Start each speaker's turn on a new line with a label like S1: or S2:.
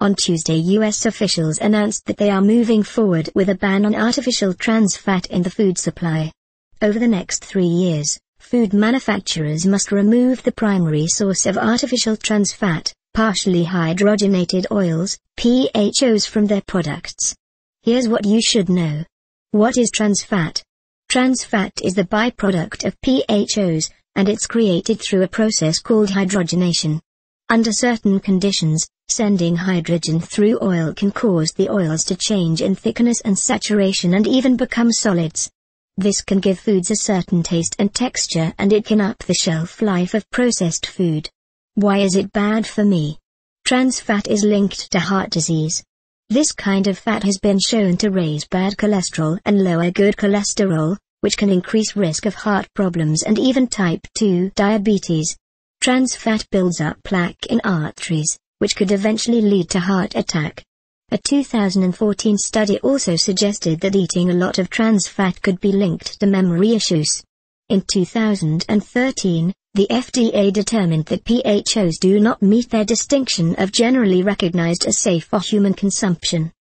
S1: On Tuesday, U.S. officials announced that they are moving forward with a ban on artificial trans fat in the food supply. Over the next 3 years, food manufacturers must remove the primary source of artificial trans fat, partially hydrogenated oils, PHOs, from their products. Here's what you should know. What is trans fat? Trans fat is the byproduct of PHOs, and it's created through a process called hydrogenation. Under certain conditions, sending hydrogen through oil can cause the oils to change in thickness and saturation and even become solids. This can give foods a certain taste and texture, and it can up the shelf life of processed food. Why is it bad for me? Trans fat is linked to heart disease. This kind of fat has been shown to raise bad cholesterol and lower good cholesterol, which can increase risk of heart problems and even type 2 diabetes. Trans fat builds up plaque in arteries, which could eventually lead to heart attack. A 2014 study also suggested that eating a lot of trans fat could be linked to memory issues. In 2013, the FDA determined that PHOs do not meet their distinction of generally recognized as safe for human consumption.